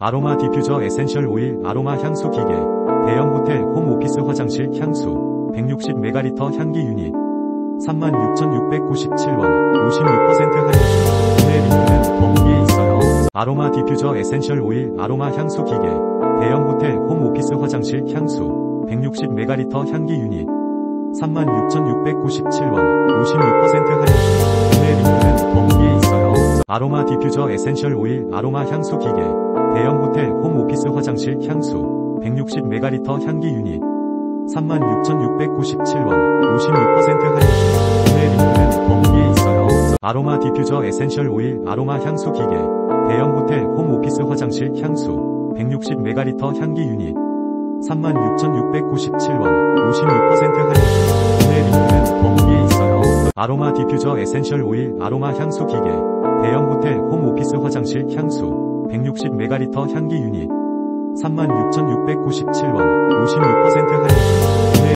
아로마 디퓨저 에센셜 오일 아로마 향수 기계 대형 호텔 홈 오피스 화장실 향수 160ml 향기 유닛 36,697원 56% 할인 중 구매 링크는 더보기에 있어요. 아로마 디퓨저 에센셜 오일 아로마 향수 기계 대형 호텔 홈 오피스 화장실 향수 160ml 향기 유닛 36,697원 56% 할인 중 구매 링크는 더보기에 있어요. 아로마 디퓨저 에센셜 오일 아로마 향수 기계 대형 호텔 홈 오피스 화장실 향수 160ml 향기 유닛 36,697원 56% 할인 중 구매 링크는 더보기에 있어요. 아로마 디퓨저 에센셜 오일 아로마 향수 기계 대형 호텔 홈 오피스 화장실 향수 160ml 향기 유닛 36,697원 56% 할인 중 구매 링크는 더보기에 있어요. 아로마 디퓨저 에센셜 오일 아로마 향수 기계 대형 호텔 홈 오피스 화장실 향수 160ml 향기 유닛 36,697원 56%